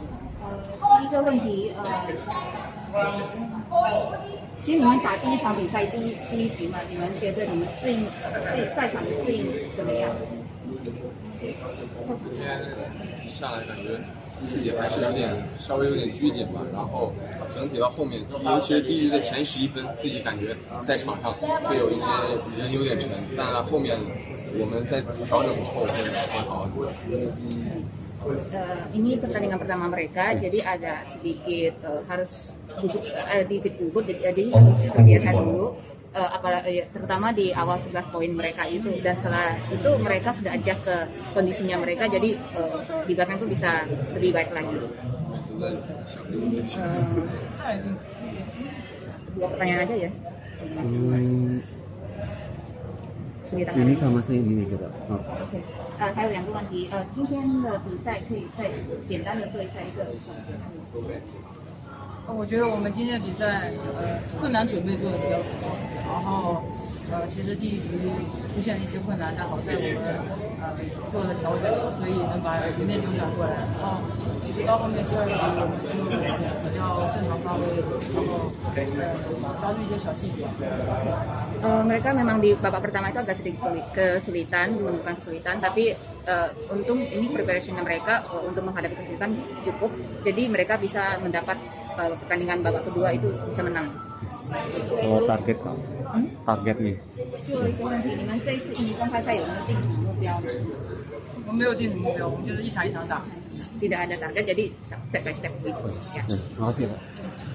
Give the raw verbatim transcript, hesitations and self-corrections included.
呃，第一个问题，呃，其实你们打第一场比赛第一第一局嘛，你们觉得你们适应对赛场的适应怎么样？ 今天一上来感觉自己还是有点稍微有点拘谨吧，然后整体到后面，尤其是第一局的前十一分，自己感觉在场上会有一些人有点沉，但后面我们在调整后会会好很多。 Uh, ini pertandingan pertama mereka, jadi agak sedikit uh, harus gugup, uh, dikit gugup, jadi, jadi harus terbiasa dulu. Uh, apalagi terutama di awal sebelas poin mereka itu, dan setelah itu mereka sudah adjust ke kondisinya mereka, jadi uh, di belakang itu bisa lebih baik lagi. Uh, dua pertanyaan aja ya. Hmm, ini sama sih ini gitu. Oh. Okay. 呃，还有两个问题，呃，今天的比赛可以再简单的做一下一个总结。 我觉得我们今天的比赛，呃，困难准备做的比较足，然后，呃，其实第一局出现了一些困难，但好在我们呃做了调整，所以能把局面扭转过来。然后，其实到后面第二局我们就比较正常发挥，然后呃抓住一些小细节。 Uh, mereka memang di babak pertama itu agak sedikit kesulitan, menemukan kesulitan, tapi uh, untung ini preparation mereka uh, untuk menghadapi kesulitan cukup, jadi mereka bisa mendapat uh, pertandingan babak kedua itu bisa menang. So target hmm? target nih. 最后一个问题，你们这一次印尼公开赛有没有定什么目标呢？ 我们没有定什么目标，我们就是一场一场打。 Tidak ada target, jadi step by step gitu. Ya. Terima kasih Pak.